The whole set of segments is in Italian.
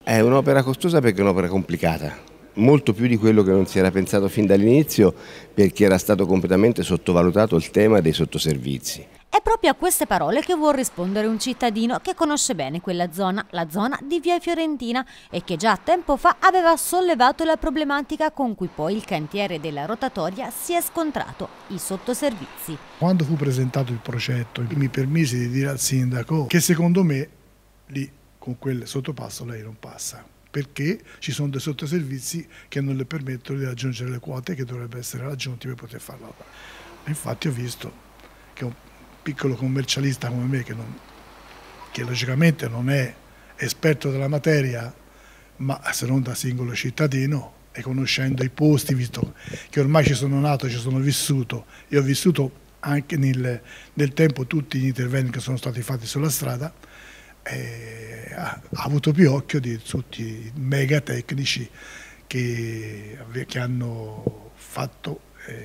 È un'opera costosa perché è un'opera complicata, molto più di quello che non si era pensato fin dall'inizio, perché era stato completamente sottovalutato il tema dei sottoservizi. È proprio a queste parole che vuol rispondere un cittadino che conosce bene quella zona, la zona di Via Fiorentina, e che già tempo fa aveva sollevato la problematica con cui poi il cantiere della rotatoria si è scontrato, i sottoservizi. Quando fu presentato il progetto, mi permisi di dire al sindaco che secondo me lì con quel sottopasso lei non passa, perché ci sono dei sottoservizi che non le permettono di raggiungere le quote che dovrebbero essere raggiunti per poter fare l'opera. Infatti ho visto che un piccolo commercialista come me, che logicamente non è esperto della materia, ma se non da singolo cittadino, e conoscendo i posti, visto che ormai ci sono nato, ci sono vissuto, e ho vissuto anche nel tempo tutti gli interventi che sono stati fatti sulla strada, ha avuto più occhio di tutti i mega tecnici che hanno fatto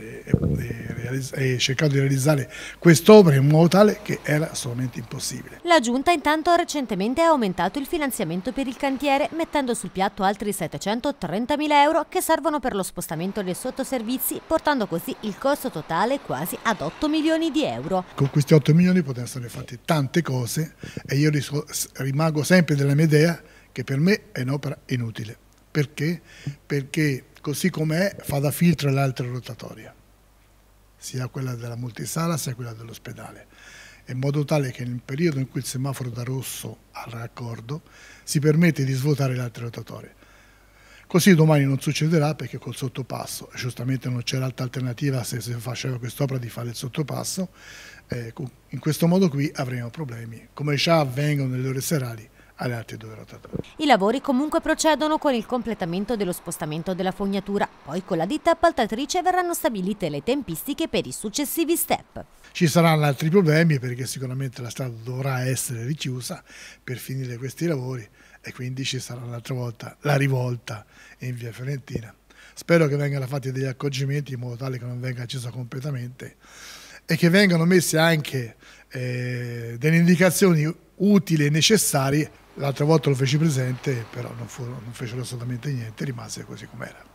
e cercato di realizzare quest'opera in modo tale che era assolutamente impossibile. La Giunta intanto recentemente ha aumentato il finanziamento per il cantiere, mettendo sul piatto altri 730.000 euro che servono per lo spostamento dei sottoservizi, portando così il costo totale quasi ad 8 milioni di euro. Con questi 8 milioni potevano essere fatte tante cose e io rimango sempre della mia idea che per me è un'opera inutile. Perché? Perché così com'è fa da filtro all'altra rotatoria, sia quella della multisala sia quella dell'ospedale, in modo tale che nel periodo in cui il semaforo da rosso al raccordo si permette di svuotare le altre rotatorie. Così domani non succederà perché col sottopasso, giustamente non c'era altra alternativa se si faceva quest'opera di fare il sottopasso, in questo modo qui avremo problemi, come già avvengono nelle ore serali alle altre due rotatori. I lavori comunque procedono con il completamento dello spostamento della fognatura, poi con la ditta appaltatrice verranno stabilite le tempistiche per i successivi step. Ci saranno altri problemi perché sicuramente la strada dovrà essere richiusa per finire questi lavori e quindi ci sarà un'altra volta la rivolta in Via Fiorentina. Spero che vengano fatti degli accorgimenti in modo tale che non venga accesa completamente e che vengano messe anche delle indicazioni utili e necessarie. L'altra volta lo feci presente, però non fecero assolutamente niente, rimase così com'era.